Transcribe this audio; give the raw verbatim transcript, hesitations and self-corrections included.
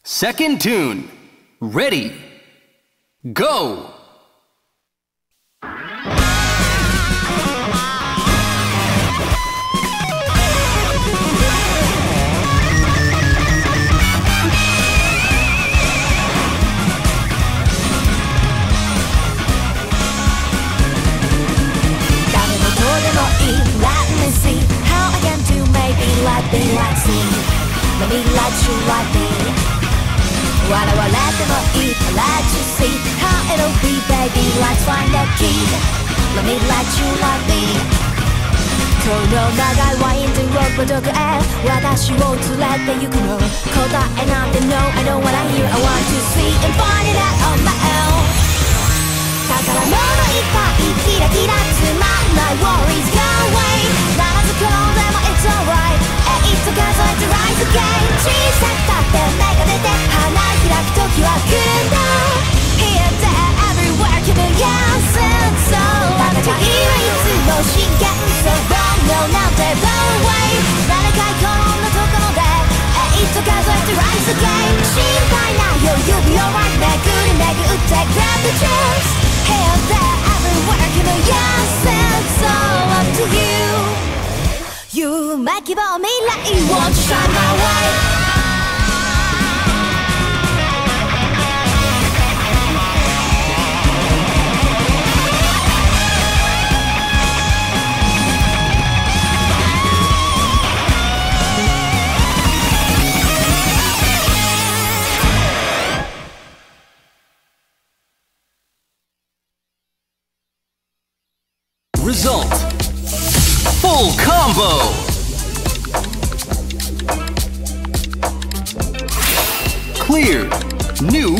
Second tune. Ready. Go! Let me see how I can do maybe like me, like see. Let me let you like me. What I will let them all eat, let you see how it'll be, baby. Let's find the key. Let me let you like me. この長いワインドロードどこへ私を連れて行くの答えなんて No, I don't wanna hear. I want to see and find it out on my own. 宝物いっぱいキラキラつまんない Worries go away ならず転んでも It's alright えいっと数えて Rise again 小さくたって目が出て花開く時は来るんだ Here, there, everywhere 気分やすそう私はいつも真剣 So wrong, no, now they blow away 誰か転んだところでえいっと数えて Rise again 心配ないよ You'll be alright 巡り巡って Grab the chance Here, there, everywhere, give me yes, it's all up to you. You make it all me like you want to shine my way. Result. Full combo. Clear. New